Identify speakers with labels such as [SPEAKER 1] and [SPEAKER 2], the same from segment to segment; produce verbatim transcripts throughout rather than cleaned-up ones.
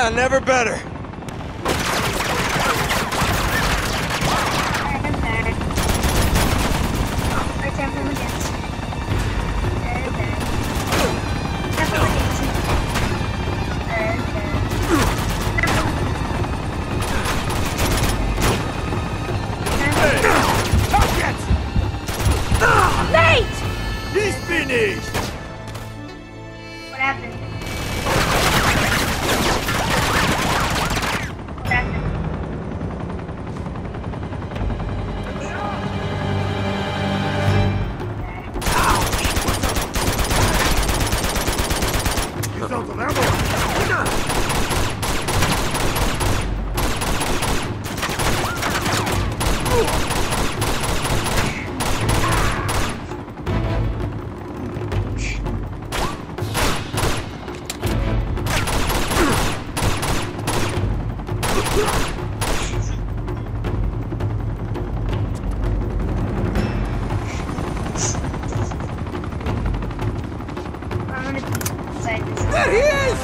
[SPEAKER 1] Yeah, never better.
[SPEAKER 2] He's finished!
[SPEAKER 3] What happened? What happened?
[SPEAKER 2] He's out of ammo!
[SPEAKER 1] There he is!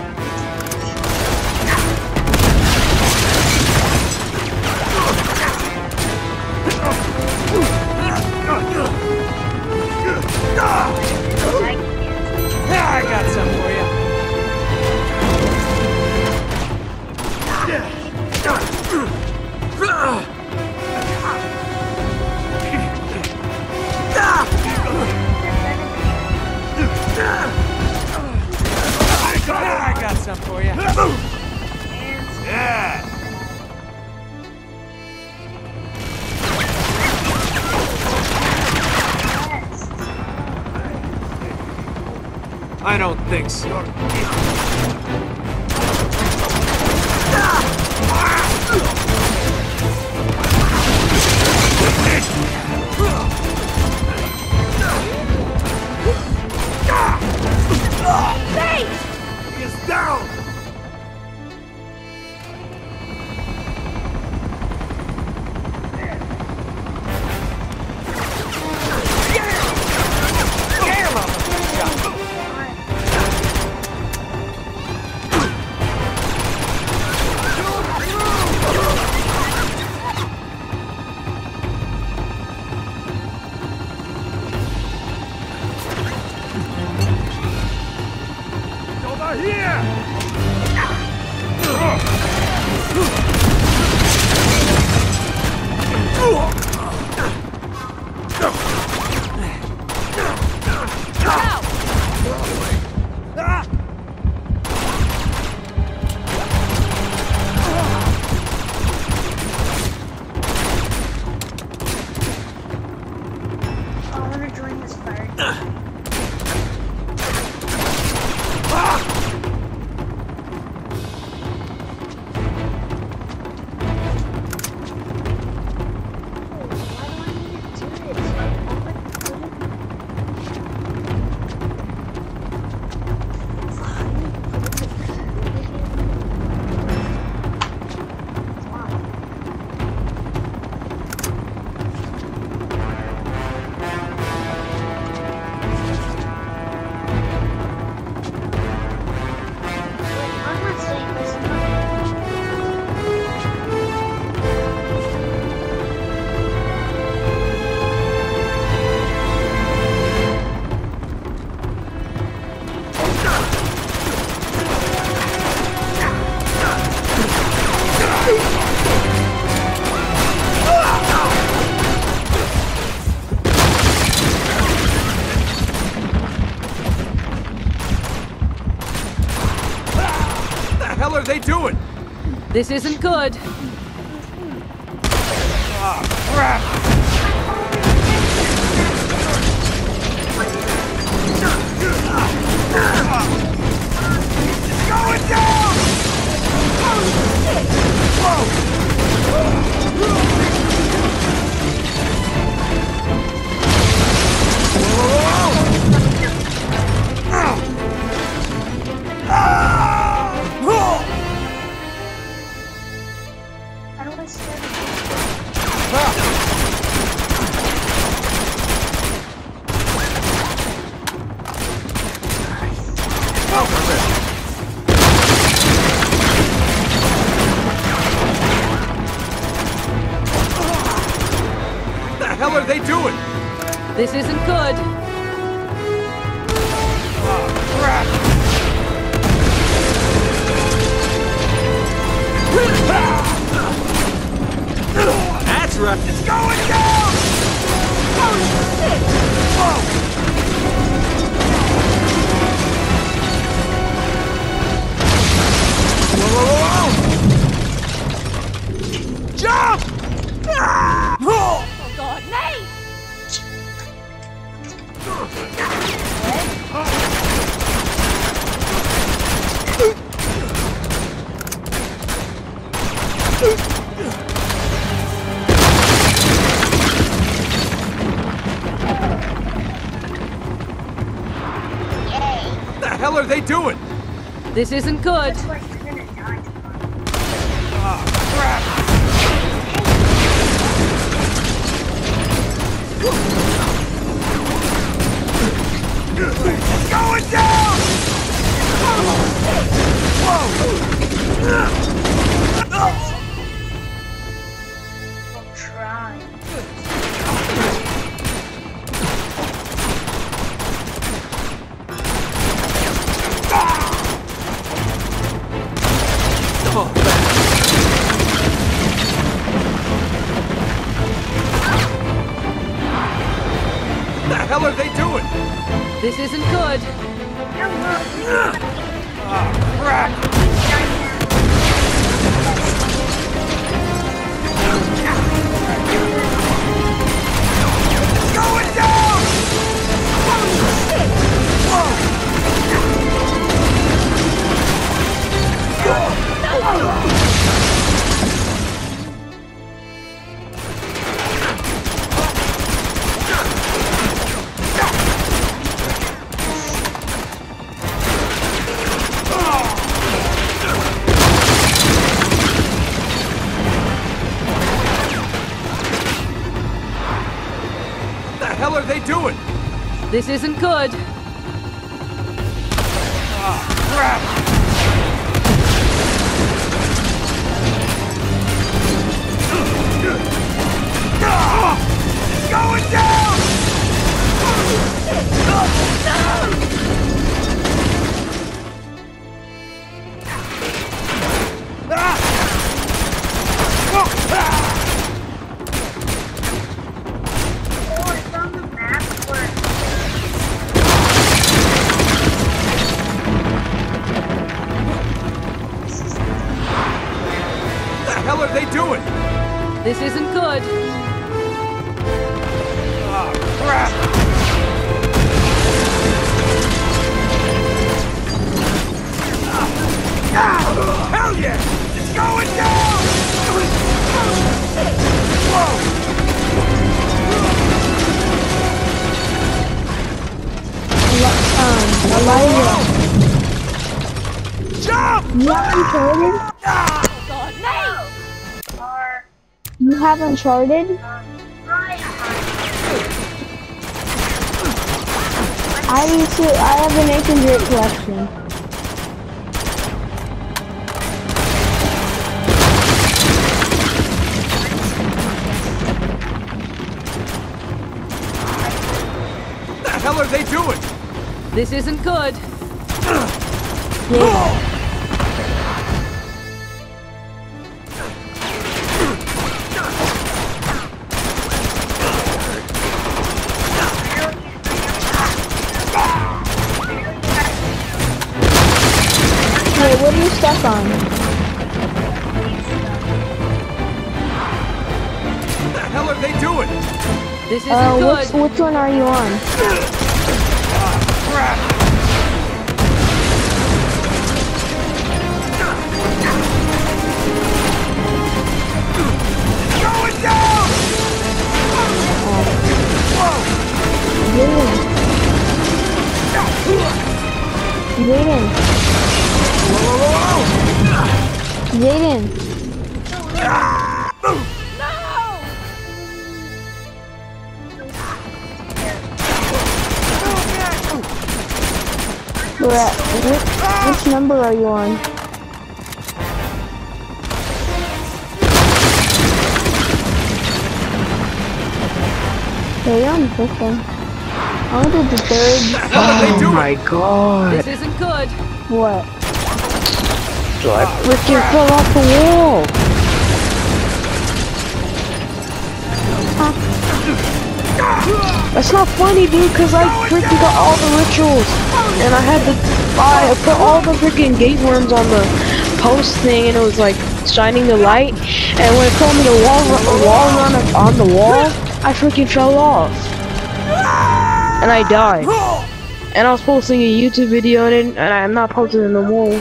[SPEAKER 1] I got some for you. I got some for you.
[SPEAKER 2] Yeah!
[SPEAKER 1] I don't think so.
[SPEAKER 2] He is down! Over here!
[SPEAKER 3] I want to join this party.
[SPEAKER 1] What the hell are they doing?
[SPEAKER 4] This isn't good.
[SPEAKER 1] Oh, crap! It's going down!
[SPEAKER 3] How do I start it?
[SPEAKER 1] doing?
[SPEAKER 4] This isn't good.
[SPEAKER 1] Oh, crap! That's right. It's going down!
[SPEAKER 3] Holy shit!
[SPEAKER 1] Whoa! Whoa, whoa, whoa, whoa! Jump! Ah! Oh!
[SPEAKER 3] Oh god, Nate!
[SPEAKER 1] What the hell are they doing?
[SPEAKER 4] This isn't good.
[SPEAKER 3] Looks like you're gonna die tomorrow.
[SPEAKER 1] Oh, crap! It's going down! Whoa!
[SPEAKER 3] I'm trying.
[SPEAKER 1] Oh, what the hell are they doing?
[SPEAKER 4] This isn't good.
[SPEAKER 1] Oh, crap! It's going down! What the hell are they doing?
[SPEAKER 4] This isn't good.
[SPEAKER 1] Oh, crap! It's going down! Ah! Oh, ah!
[SPEAKER 3] Oh, it's on the map where
[SPEAKER 1] What the hell are they doing?
[SPEAKER 4] This isn't good.
[SPEAKER 1] Oh, crap! Ah, hell yeah! It's going down! Whoa!
[SPEAKER 5] Um, Elijah,
[SPEAKER 1] Jump!
[SPEAKER 5] you have Uncharted?
[SPEAKER 1] Ah!
[SPEAKER 3] oh god, Nate! Or
[SPEAKER 5] You have Uncharted?
[SPEAKER 3] um, right
[SPEAKER 5] I need to, I have the Nathan Drake collection.
[SPEAKER 1] What the hell are they doing?
[SPEAKER 4] This isn't good.
[SPEAKER 5] Yeah. Wait, what are you stuck on?
[SPEAKER 1] What the hell are they doing?
[SPEAKER 4] This isn't
[SPEAKER 5] Uh,
[SPEAKER 4] good.
[SPEAKER 5] which, which one are you on?
[SPEAKER 1] Ah, crap! It's going down!
[SPEAKER 5] Jaden. Jaden.
[SPEAKER 1] Whoa, whoa, whoa, whoa!
[SPEAKER 5] Jaden. We're at, which, which number are you on? Okay, you're on the fifth one. I'll do the third.
[SPEAKER 6] Oh my god.
[SPEAKER 4] This isn't good.
[SPEAKER 5] What?
[SPEAKER 6] So I freaking fell off the wall. That's not funny, dude, because I freaking got all the rituals. And I had to I put all the freaking gate worms on the post thing, and it was like shining the light. And when it told me to wall, wall run on the wall, I freaking fell off. And I died. And I was posting a YouTube video, and, it, and I'm not posting it no more.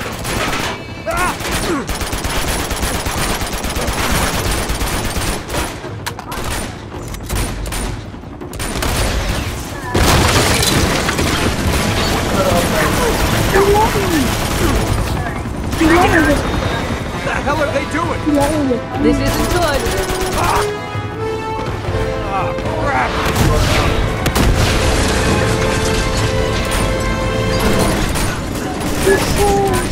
[SPEAKER 1] What the hell are they doing?
[SPEAKER 4] This isn't good.
[SPEAKER 1] Ah, crap!
[SPEAKER 5] This